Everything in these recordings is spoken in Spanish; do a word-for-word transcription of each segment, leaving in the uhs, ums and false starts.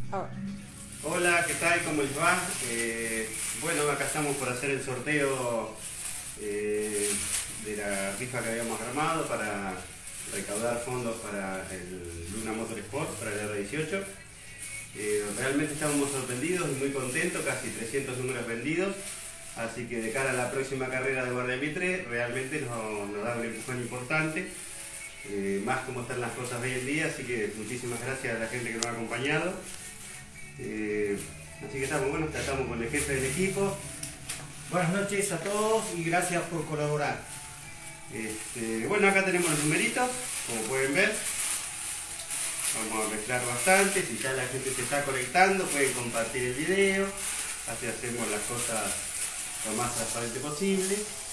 Oh. Hola, ¿qué tal? ¿Cómo les va? Eh, bueno, acá estamos por hacer el sorteo eh, de la rifa que habíamos armado para recaudar fondos para el Luna Motorsport, para el R dieciocho. Eh, realmente estamos sorprendidos y muy contentos, casi trescientos números vendidos, así que de cara a la próxima carrera de Guardia Mitre realmente nos, nos da un empujón importante, eh, más como están las cosas hoy en día, así que muchísimas gracias a la gente que nos ha acompañado. Eh, así que estamos, bueno, estamos con el jefe del equipo. Buenas noches a todos y gracias por colaborar. Este, bueno, acá tenemos los numeritos, como pueden ver. Vamos a mezclar bastante. Si ya la gente se está conectando, pueden compartir el video. Así hacemos las cosas lo más transparente posible.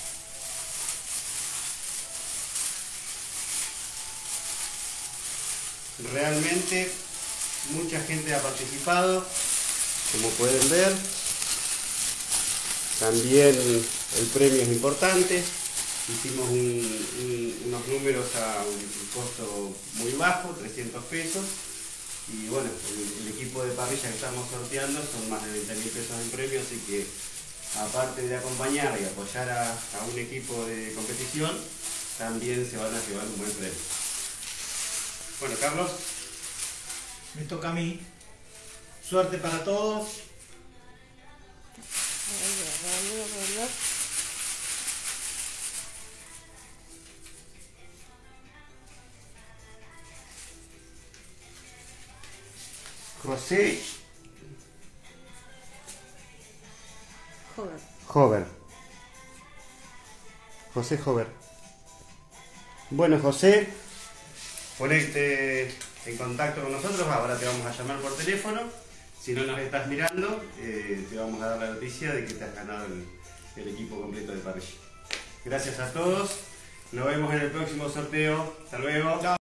Realmente mucha gente ha participado, como pueden ver. También el premio es importante. Hicimos un, un, unos números a un costo muy bajo, trescientos pesos. Y bueno, el, el equipo de parrilla que estamos sorteando son más de veinte mil pesos en premio, así que aparte de acompañar y apoyar a, a un equipo de competición, también se van a llevar un buen premio. Bueno, Carlos. Me toca a mí. Suerte para todos. José Joder. Hover. José Hover. Bueno, José, ponete en contacto con nosotros. Ahora te vamos a llamar por teléfono. Si no nos estás mirando, eh, te vamos a dar la noticia de que te has ganado el, el equipo completo de parrilla. Gracias a todos. Nos vemos en el próximo sorteo. Hasta luego. Chao.